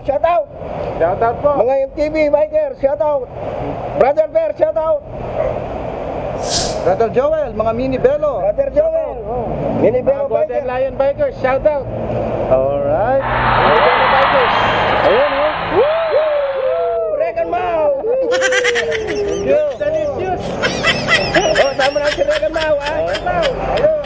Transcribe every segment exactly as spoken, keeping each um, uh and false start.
shout out. Shout out po. Mga M T V biker, shout out. Brother Bear, shout out. Brother Joel, mga Mini Bello. Brother Joel, oh. Mini Bello Mga Golden biker. Lion Bikers, shout out. Alright. Mini Bello Bikers. Ayun oh. Woo! Regan Mau. Thank you. Delicious. Oh, sama na si Regan Mau, ha? Ayun.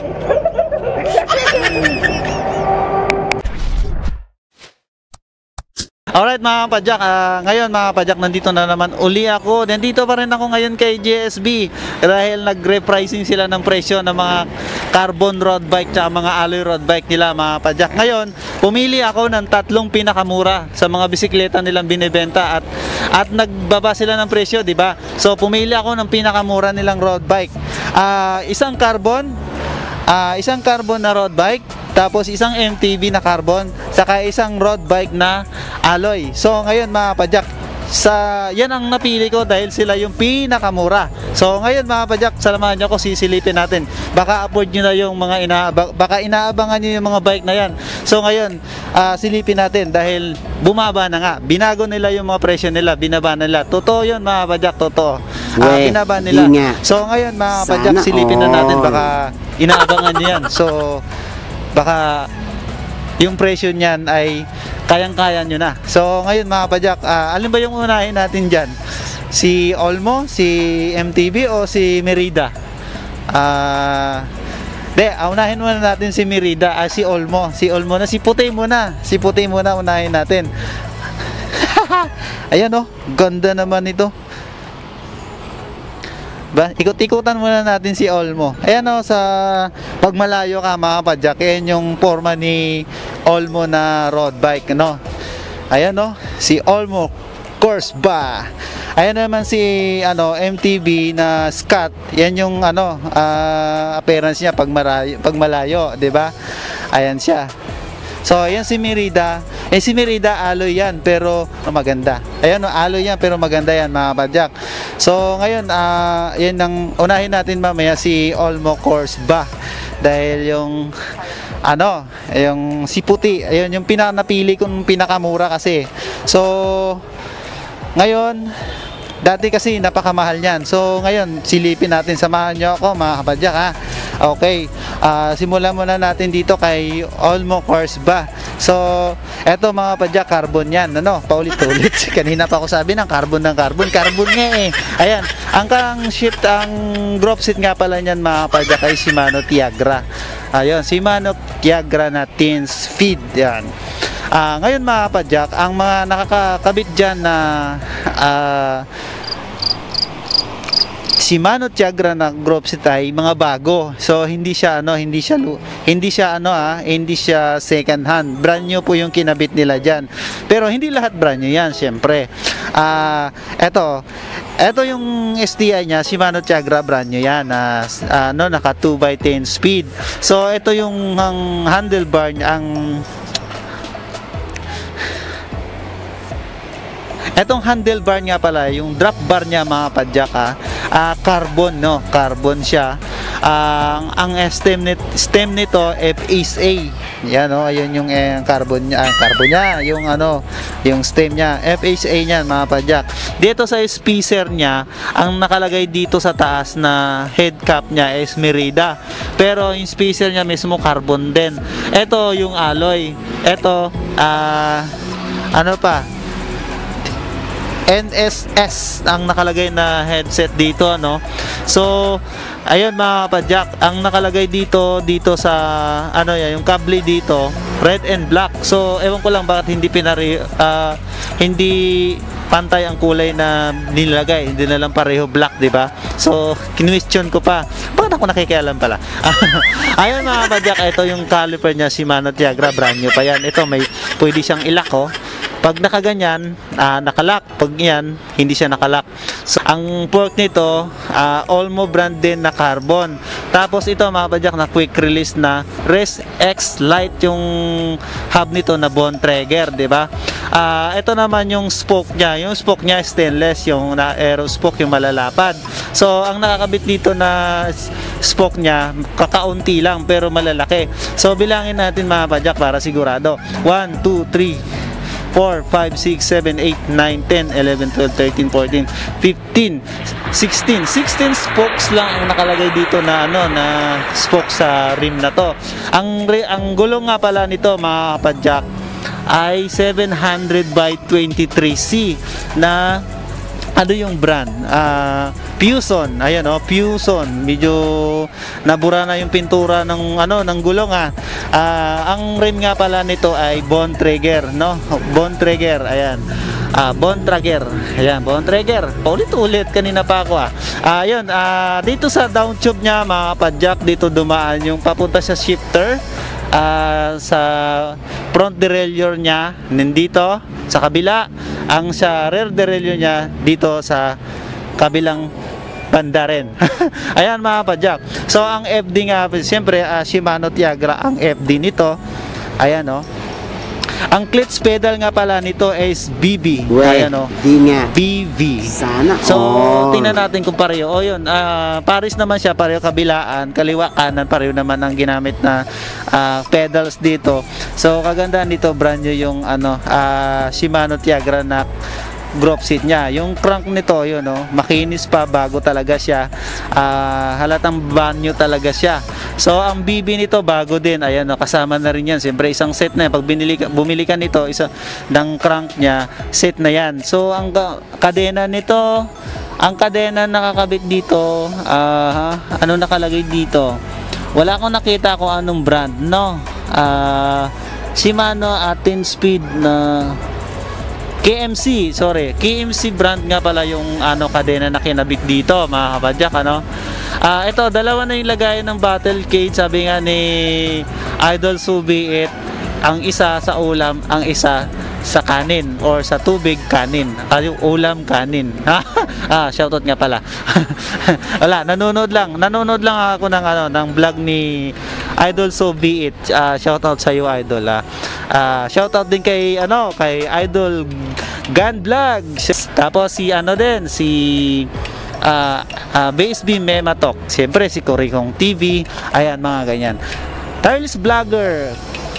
Alright mga kapadyak, uh, ngayon mga kapadyak, nandito na naman uli ako. Nandito pa rin ako ngayon kay J S B dahil nag-repricing sila ng presyo ng mga carbon road bike at mga alloy road bike nila mga kapadyak. Ngayon, pumili ako ng tatlong pinakamura sa mga bisikleta nilang binibenta at at nagbaba sila ng presyo, di ba? So pumili ako ng pinakamura nilang road bike. Uh, isang carbon, uh, isang carbon na road bike, tapos isang M T B na carbon, saka isang road bike na alloy. So ngayon mga padyak, sa yan ang napili ko dahil sila yung pinakamura. So ngayon mga padyak, salaman nyo ako, sisilipin natin. Baka afford nyo na yung mga inaabang, baka inaabangan nyo yung mga bike na yan. So ngayon, uh, silipin natin dahil bumaba na nga. Binago nila yung mga presyo nila, binaba nila. Totoo yun mga padyak, totoo. Uh, binaba nila. So ngayon mga padyak, silipin na natin, baka inaabangan nyo yan. So baka yung presyo niyan ay kayang-kaya nyo na. So ngayon mga kapadyak, uh, alin ba yung unahin natin dyan? Si Olmo, si M T B o si Merida? Uh, de, unahin muna natin si Merida, uh, si Olmo. Si Olmo na, si Puti muna. Si Puti muna unahin natin. Ayan oh, ganda naman ito. Ba, ikot-ikutan muna natin si Olmo. Ayan o, sa pag malayo ka mga kapadyak, ayan yung forma ni Olmo na road bike, no? Ayan o, si Olmo Course Ba. Ayan naman si ano M T B na Scott. Yan yung ano uh, appearance niya pag malayo, pag malayo, 'di ba? Ayan siya. So, ayan si Merida. Eh, si Merida, alloy yan, pero maganda. Ayan, alloy yan, pero maganda yan, mga padyak. So, ngayon, uh, yan ang unahin natin mamaya, si Olmo Course Ba. Dahil yung, ano, yung si Puti, ayun, yung pinanapili kong pinakamura kasi. So, ngayon, dati kasi napakamahal niyan. So, ngayon, silipin natin, samahan nyo ako, mga kapadyak, ha. Okay, uh, simulan muna natin dito kay Olmo Course Ba. So, eto mga padyak, carbon yan, ano, paulit-ulit. Kanina pa ako sabi ng carbon ng carbon, carbon nga eh. Ayan, ang kang shift, ang drop seat nga pala niyan mga padyak ay Shimano Tiagra. Ayun, Shimano Tiagra na tin speed, yan. Uh, ngayon mga padyak, ang mga nakakakabit dyan na uh, Shimano Tiagra na group set ay mga bago. So hindi siya ano, hindi siya hindi siya ano ah, hindi siya second hand. Brand new po yung kinabit nila diyan. Pero hindi lahat brand new 'yan, syempre. Ah, uh, eto. Eto yung S T I niya, Shimano Tiagra brand new 'yan. Uh, ano, naka two by ten speed. So ito yung ang handlebar niya, ang etong handlebar nga pala, yung drop bar niya mga padyak, ah, uh, carbon, no, carbon siya. Uh, ang stem nit stem nito F H A. Yan oh, ayun yung eh, carbon niya, ah, carbon niya, yung ano, yung stem niya, F H A niyan mga padyak. Dito sa spacer niya, ang nakalagay dito sa taas na head cap niya is Merida. Pero yung spacer niya mismo carbon din. Ito yung alloy. Ito ah uh, ano pa? N S S ang nakalagay na headset dito, no. So ayun mga kapadyak, ang nakalagay dito dito sa ano yan, yung kable dito, red and black. So ewan ko lang bakit hindi pinari uh, hindi pantay ang kulay na nilagay, hindi na lang pareho black, di ba? So kinwestiyon ko pa, bakit ako nakikialam pala? Ayun mga kapadyak, ito yung caliper niya, Shimano Tiagra, brand new pa yan. Ito may pwede siyang ilak, oh. Pag nakaganyan, uh, nakalak. Pag yan, hindi siya nakalak. So, ang fork nito, uh, Olmo brand din na carbon. Tapos ito mga padyak, na quick release na Res X Lite yung hub nito na bone trigger, di ba? Uh, ito naman yung spoke niya. Yung spoke niya stainless, yung na aero spoke, yung malalapad. So ang nakakabit dito na spoke niya, kakaunti lang pero malalaki. So bilangin natin mga padyak para sigurado. one, two, three. four, five, six, seven, eight, nine, ten, eleven, twelve, thirteen, fourteen, fifteen, sixteen. sixteen spokes lang ang nakalagay dito na ano na spokes sa rim na to. Ang ang gulong nga pala nito mga kapadyak ay seven hundred by twenty-three C na ano yung brand? Uh, Fusion. Ayan oh, Fusion. Medyo nabura na yung pintura ng ano ng gulong ah. Uh, ang rim nga pala nito ay Bontrager, no? Bontrager. Ayan. Ah, Bontrager. Ayan, Bontrager. Paulit-ulit kanina pa ako ah. Ah, ayun, ah dito sa down tube niya mga kapadyak, dito dumaan yung papunta sa shifter. Uh, sa front derailleur niya nandito sa kabila, ang sa rear derailleur niya dito sa kabilang banda rin. Ayan mga padyak, so ang F D nga siyempre uh, Shimano Tiagra ang F D nito. Ayan o, ang clutch pedal nga pala nito is B B. Ayan o, di nga B V. Sana so all. tingnan natin kung pareho. O yun, uh, pares naman siya, pareho kabilaan, kaliwa kanan, pareho naman ang ginamit na uh, pedals dito. So kagandahan dito, brand new yung ano uh, Shimano Tiagra na group seat niya. Yung crank nito, yun oh, makinis pa, bago talaga siya. Uh, halatang banyo talaga siya. So ang B B nito bago din. Ayan oh, kasama na rin yan. Siyempre isang set na yan. Pag binili ka, bumili ka nito, isa ng crank niya, set na yan. So ang kadena nito, ang kadena nakakabit dito, uh, ano nakalagay dito? Wala akong nakita kung anong brand, no? Uh, Shimano at ten speed na K M C, sorry, K M C brand nga pala yung ano kadena na kinabit dito mga kapadyak, ano. Ah, uh, ito dalawa na yung lagayan ng battle cage, sabi nga ni Idol Subiit, ang isa sa ulam, ang isa sa kanin or sa tubig kanin. Ah, yung ulam kanin. Ah, shoutout nga pala. Wala, nanonood lang. Nanonood lang ako ng ano ng vlog ni Idol Subiit. Ah, shoutout sa iyo Idol. Ah. Uh, shoutout din kay ano kay Idol Gun Vlog. Tapos si ano din si uh, uh, Base B Mematok. Siyempre si Coricong T V. Ayan mga ganyan. Tireless Vlogger.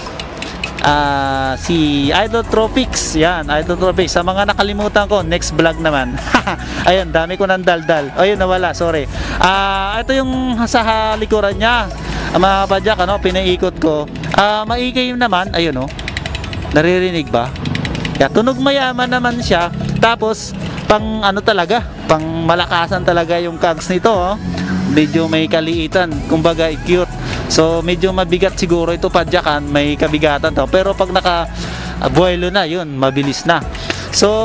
Uh, si Idol Tropics. Yan, Idol Tropics. Sa mga nakalimutan ko, next vlog naman. Ayun, dami ko ng daldal. Ayun, nawala, sorry. Ah, uh, ito yung sa likuran niya. Mga padyak, ano, pinaikot ko. Ah, uh, maigay naman, ayun oh. Naririnig ba? Kaya tunog mayaman naman siya. Tapos pang ano talaga, pang malakasan talaga yung cogs nito oh. Medyo may kaliitan, kumbaga cute. So medyo mabigat siguro ito padyakan, may kabigatan to. Pero pag naka uh, buwelo na, yun, mabilis na. So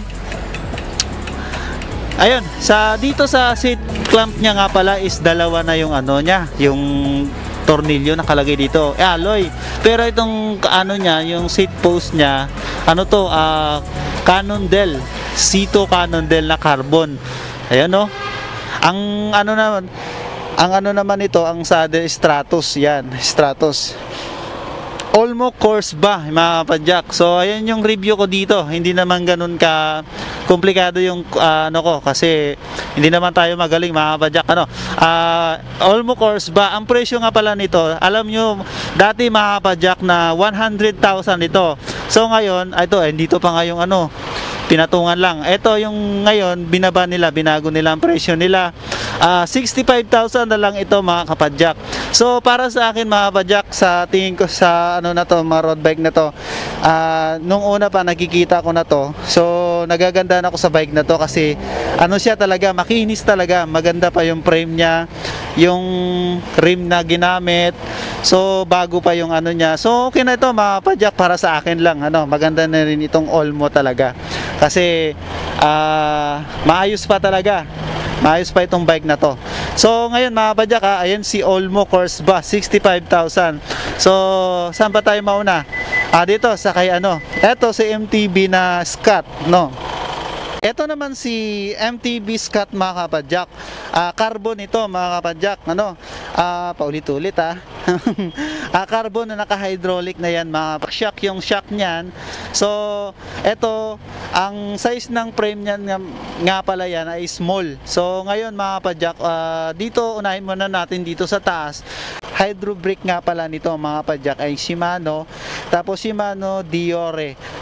ayun, sa dito sa seat clamp niya nga pala is dalawa na yung ano niya, yung tornilyo nakalagay dito, eh, alloy. Pero itong ano niya, yung seat post niya, ano to, uh, Cannondale, Sito Cannondale na carbon. Ayan oh. Ang ano naman, ang ano naman ito, ang saddle Stratos, yan, Stratos. Olmo course ba, mga padyak. So ayan yung review ko dito. Hindi naman ganun ka komplikado yung uh, ano ko, kasi hindi naman tayo magaling mga padyak, ano. Uh, Olmo course ba, ang presyo nga pala nito, alam nyo, dati mga padyak na one hundred thousand ito. So ngayon, ito, eh, dito pa nga yung ano, pinatungan lang. Ito yung ngayon, binaba nila, binago nila ang presyo nila. Uh, sixty-five thousand na lang ito mga kapadyak. So para sa akin mga kapadyak, sa tingin ko sa ano na to, mga road bike na to, uh, nung una pa nakikita ko na to, so nagaganda na ako sa bike na to kasi ano siya talaga, makinis talaga, maganda pa yung frame niya, yung rim na ginamit, so bago pa yung ano niya. So okay na ito mga kapadyak, para sa akin lang, ano, maganda na rin itong Olmo talaga kasi uh, maayos pa talaga. Maayos pa itong bike na to. So ngayon mga padyak, ha, ayan si Olmo Course ba, sixty-five thousand. So saan pa tayo mauna? Ah, dito sa kay ano, eto si M T B na Scott, no. Ito naman si M T B Scott mga kapadyak. Uh, carbon ito mga kapadyak, ano? Uh, paulit-ulit ha. uh, carbon na naka-hydraulic na yan mga shock, yung shock niyan. So ito, ang size ng frame niyan nga, nga pala yan ay small. So ngayon mga kapadyak, uh, dito unahin muna natin dito sa taas. Hydro brake nga pala nito mga kapadyak ay Shimano. Tapos Shimano Diore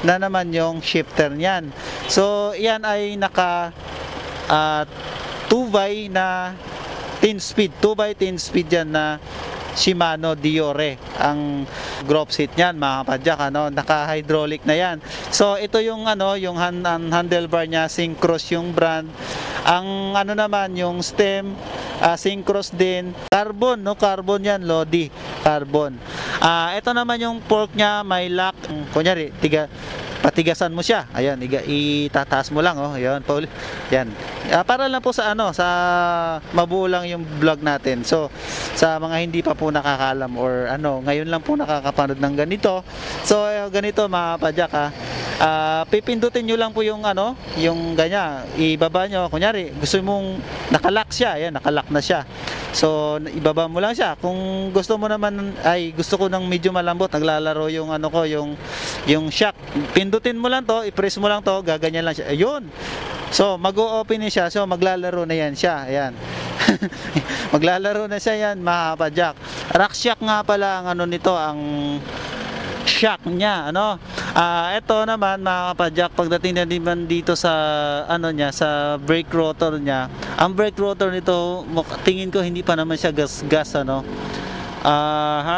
na naman yung shifter niyan. So yan ay naka uh, two by na ten speed, two by ten speed yan na Shimano Diore ang group seat niyan, mga kapadyak, ano, naka-hydraulic na yan. So ito yung ano, yung hand, handlebar niya, Syncros yung brand. Ang ano naman, yung stem, uh, Syncros din, carbon, no, carbon yan, Lodi, carbon. Ah, uh, ito naman yung fork niya, may lock, kunyari, tiga patigasan mo siya. Ayan, iga, itataas mo lang, oh. Ayan, Paul. Yan. Uh, para lang po sa ano, sa mabuo lang yung vlog natin. So, sa mga hindi pa po nakakalam or ano, ngayon lang po nakakapanood ng ganito. So, uh, ganito mga padyak, ha. Uh, pipindutin nyo lang po yung ano, yung ganyan, ibaba nyo. Kunyari, gusto mong nakalock siya. Ayan, nakalock na siya. So, ibaba mo lang siya. Kung gusto mo naman, ay gusto ko ng medyo malambot, naglalaro yung ano ko, yung yung shock. Pindutin mo lang to, i-press mo lang to, gaganyan lang siya. Ayun. So, mag-o-open siya. So, maglalaro na yan siya. Ayan. Maglalaro na siya yan, mga kapadyak. Rock shock nga pala ang ano nito, ang shock niya, ano. Ah, uh, ito naman mga kapadyak, pagdating na naman dito sa ano niya, sa brake rotor niya. Ang brake rotor nito, tingin ko hindi pa naman siya gas-gas, ano. Ah, uh, ha.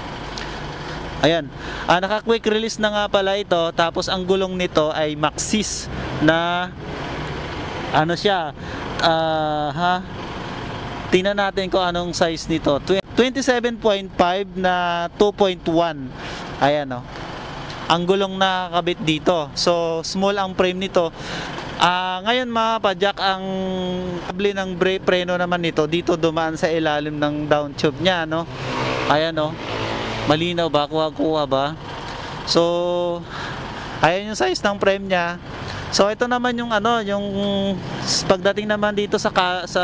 Ayan. Ah, naka-quick release na nga pala ito, tapos ang gulong nito ay Maxxis na ano siya, ah, uh, ha. Tingnan natin kung anong size nito. twenty-seven point five na two point one. Ayan, oh. Ang gulong na kabit dito. So, small ang frame nito. Ah, uh, ngayon mga padyak, ang kable ng brake preno naman nito dito dumaan sa ilalim ng down tube niya, no. Ayan, oh. Malinaw ba? Kuha-kuha ba? So, ayan yung size ng frame niya. So, ito naman yung ano, yung pagdating naman dito sa sa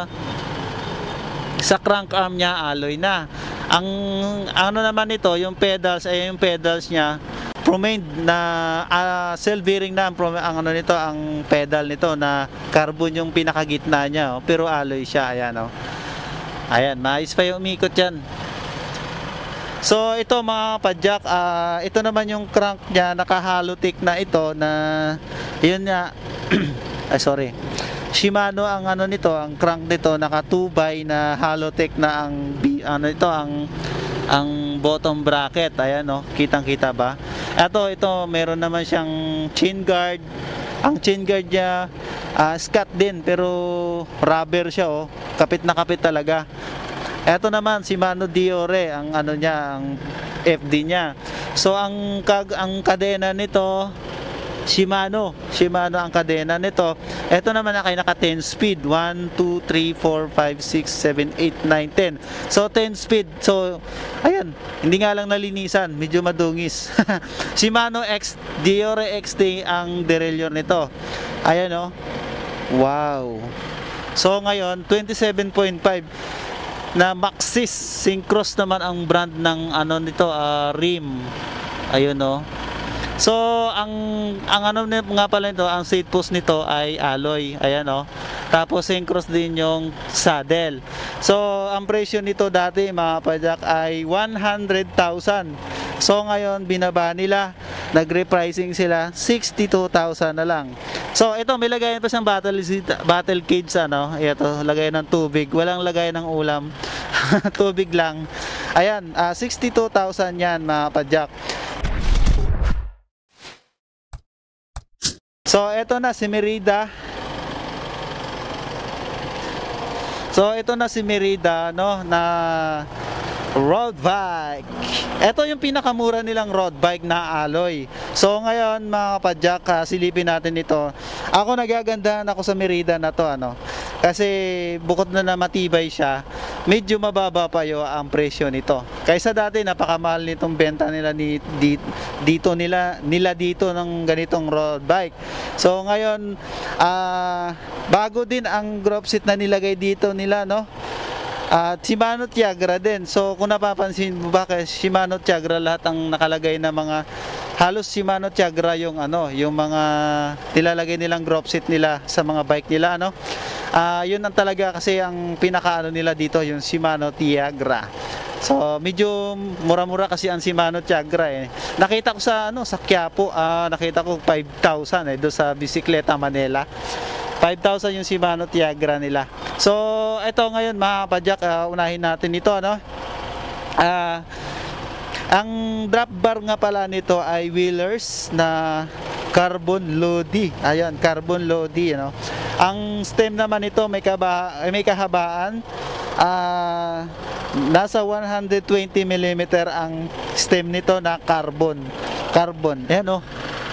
sa crank arm niya, alloy na. Ang ano naman ito, yung pedals, ay yung pedals niya, Promade na uh, cell bearing na ang, ang ano nito, ang pedal nito na carbon yung pinakagitna niya, oh, pero alloy siya. Ayan, oh. Ayan, maayos pa yung umikot yan. So ito mga padyak, uh, ito naman yung crank niya, naka-halotic na ito na yun nga. Ay sorry, Shimano ang ano nito, ang crank nito naka two by na halotic na ang ano ito, ang ang bottom bracket. Ayan, oh, kitang-kita ba? Ito, ito meron naman siyang chin guard. Ang chin guard niya uh, scat din pero rubber siya, oh. Kapit na kapit talaga. Ito naman Shimano Diore, ang ano niya, ang F D niya. So ang kag ang kadena nito Shimano, Shimano ang kadena nito. Ito naman na kay naka ten speed, one, two, three, four, five, six, seven, eight, nine, ten. So ten speed. So ayan, hindi nga lang nalinisan, medyo madungis. Shimano X Diore X T ang derailleur nito. Ayan, oh. Wow. So ngayon twenty-seven point five na Maxxis Syncros naman ang brand ng ano nito, uh, rim. Ayun, oh. So ang ang ano nga pala nito, ang seat post nito ay alloy. Ayan, oh. Tapos Syncros din yung saddle. So ang presyo nito dati mga padyak ay one hundred thousand. So ngayon binaba nila, nag-repricing sila, sixty-two thousand na lang. So ito, may lagayan pa siyang battle battle cage, ano. Ito, lagayan ng tubig, walang lagayan ng ulam. Tubig lang. Ayan, uh, sixty-two thousand yan mga padyak. So ito na si Merida. So ito na si Merida, no, na road bike. Ito yung pinakamura nilang road bike na alloy. So ngayon mga kapadyak, uh, silipin natin ito. Ako nagagandahan ako sa Merida na to, ano. Kasi bukod na na matibay siya, medyo mababa pa yo ang presyo nito. Kaysa dati napakamahal nitong benta nila ni di, dito nila nila dito ng ganitong road bike. So ngayon uh, bago din ang group seat na nilagay dito nila, no. At uh, Shimano Tiagra din. So kung napapansin mo ba, kay Shimano Tiagra lahat ang nakalagay na mga, halos Shimano Tiagra yung ano, yung mga nilalagay nilang group seat nila sa mga bike nila, ano. Ah, uh, yun ang talaga kasi ang pinakaano nila dito, yung Shimano Tiagra. So medyo mura-mura kasi ang Shimano Tiagra eh. Nakita ko sa ano sa Quiapo, ah, nakita ko five thousand eh do sa Bisikleta Manila. five thousand yung Shimano Tiagra nila. So ito ngayon mga kapadyak, uh, unahin natin ito ano. Ah, ang drop bar nga pala nito ay Wheelers na carbon Lodi. Ayan, carbon Lodi, ano. Ang stem naman nito may kaba may kahabaan ah nasa one hundred twenty millimeter ang stem nito na carbon. Carbon. Ayan oh.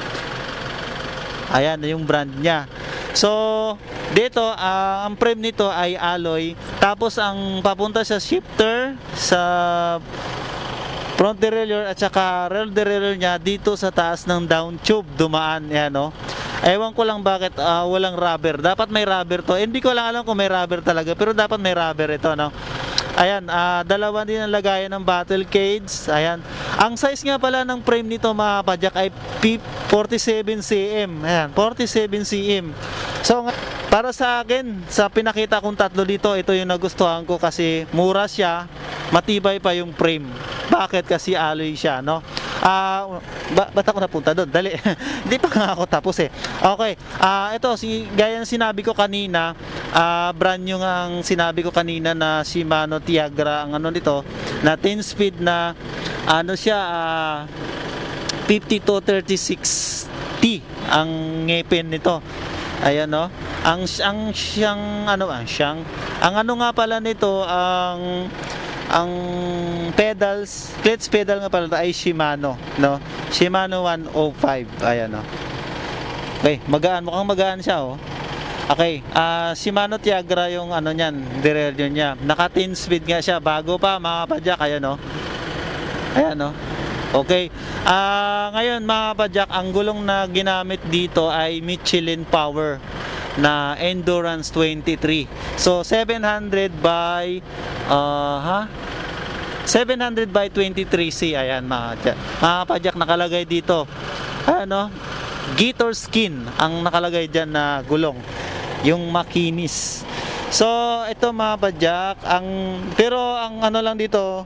Ayan yung brand niya. So, dito uh, ang frame nito ay alloy. Tapos ang papunta sa shifter, sa front derailleur at saka rear derailleur niya dito sa taas ng down tube dumaan. Ayan oh. Ewan ko lang bakit uh, walang rubber. Dapat may rubber to. Hindi ko lang alam kung may rubber talaga, pero dapat may rubber ito, no? Ayan, uh, dalawa din ang lagayan ng battle cage. Ayan. Ang size nga pala ng frame nito mga kapadyak ay forty-seven centimeters. Ayan, forty-seven centimeters. So, para sa akin, sa pinakita kong tatlo dito, ito yung nagustuhan ko kasi mura siya, matibay pa yung frame. Bakit? Kasi alloy siya, no? Ah, uh, ba ba't ako napunta doon? Dali. Hindi pa nga ako tapos eh. Okay. Ah, uh, ito si gaya ng sinabi ko kanina, ah uh, brand new nga ang sinabi ko kanina na Shimano Tiagra ang ano nito, na ten speed na ano siya, uh, fifty-two thirty-six T ang ngepin nito. Ayan no. Ang ang siyang ano ang siyang ang ano nga pala nito ang ang pedals, clutch pedal nga pala ay Shimano, no? Shimano one oh five. Ayan no. Okay, magaan, mukhang magaan siya oh. Okay, ah uh, Shimano Tiagra yung ano niyan, derailleur niya. Naka ten speed nga siya, bago pa mga kapadyak, ayan no. Ayan no. Okay. Ah uh, ngayon mga kapadyak, ang gulong na ginamit dito ay Michelin Power na Endurance twenty-three. So seven hundred by uh, ha? seven hundred by twenty-three C. Ayan mga mga kapadyak, nakalagay dito. Ano? Gator skin ang nakalagay diyan na gulong. Yung makinis. So ito mga kapadyak, ang pero ang ano lang dito,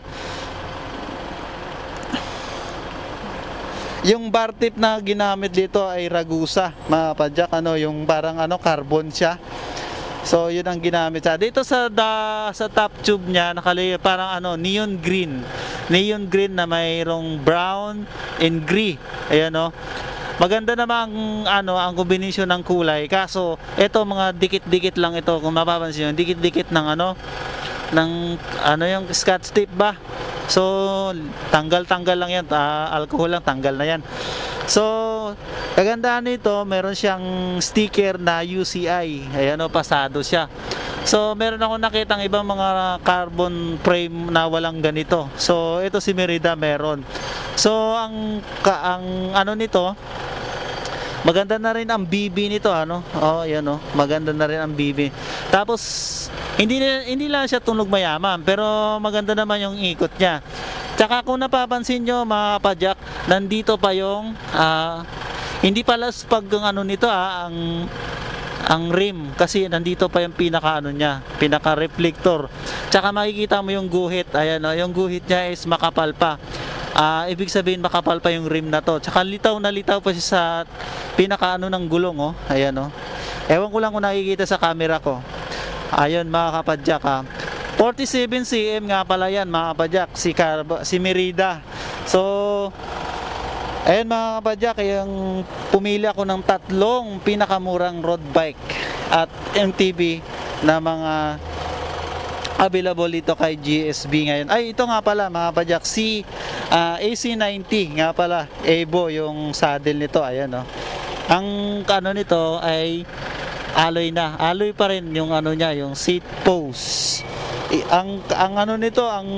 yung bar tip na ginamit dito ay Ragusa, mga kapadyak, ano, yung parang ano, carbon siya. So, yun ang ginamit siya. Dito sa da, sa top tube niya, nakalagay parang ano, neon green. Neon green na mayroong brown and gray. Ayan no. Maganda naman ang ano, ang kombinasyon ng kulay. Kaso, ito mga dikit-dikit lang ito, kung mapapansin niyo, dikit-dikit ng ano, ng ano yung scotch tape ba? So, tanggal-tanggal lang yan. Uh, alcohol lang, tanggal na yan. So, kagandahan nito, meron siyang sticker na U C I. Ayan o, pasado siya. So, meron ako nakitang ibang mga carbon frame na walang ganito. So, ito si Merida meron. So, ang, ka, ang ano nito, maganda na rin ang B B nito, ano? Oh, ayan oh, maganda na rin ang B B. Tapos hindi hindi lang siya tunog mayaman, pero maganda naman yung ikot niya. Tsaka kung napapansin nyo mga kapadyak, nandito pa yung uh, hindi pala pag ano nito ah, ang ang rim, kasi nandito pa yung pinaka ano niya, pinaka reflector. Tsaka makikita mo yung guhit, ayan oh, yung guhit niya is makapal pa. Uh, ibig sabihin makapal pa yung rim na to. Tsaka litaw na litaw pa siya sa pinaka ano ng gulong oh. Ayan oh. Ewan ko lang kung nakikita sa camera ko. Ayun mga kapadyak ha. forty-seven centimeters nga pala yan mga kapadyak, si, Carb si Merida. So ayun mga kapadyak, yung pumili ako ng tatlong pinakamurang road bike at M T B na mga available dito kay G S B ngayon. Ay, ito nga pala mga kapadyak, si uh, A C ninety nga pala, Evo yung saddle nito. Ayan oh. Ang ano nito ay alloy na. Alloy pa rin yung ano niya, yung seat post. I, ang ang ano nito, ang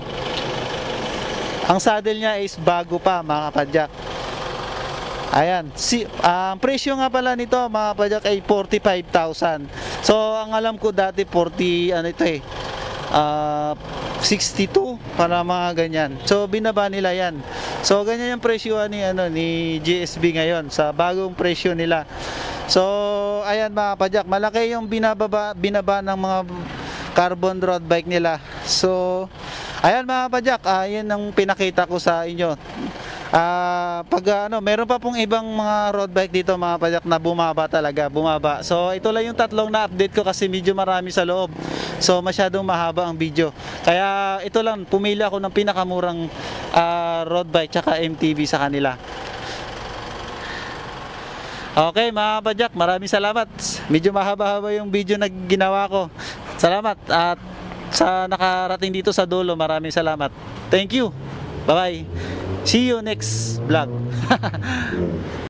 ang saddle niya is bago pa mga kapadyak. Ayan, si ang uh, presyo nga pala nito mga kapadyak ay forty-five thousand. So ang alam ko dati forty ano ito eh. Uh, sixty-two para mga ganyan. So binaba nila yan. So ganyan yung presyo ni ano ni G S B ngayon sa bagong presyo nila. So ayan mga kapadyak, malaki yung binababa binaba ng mga carbon road bike nila. So Ayan mga padyak, ah, yan ang pinakita ko sa inyo. Ah, pag ah, ano, meron pa pong ibang mga road bike dito mga padyak na bumaba talaga, bumaba. So ito lang yung tatlong na update ko kasi medyo marami sa loob. So masyadong mahaba ang video. Kaya ito lang, pumili ako ng pinakamurang ah, road bike tsaka M T B sa kanila. Okay mga padyak, maraming salamat. Medyo mahaba-haba yung video na ginawa ko. Salamat at sa nakarating dito sa dulo, maraming salamat. Thank you. Bye-bye. See you next vlog.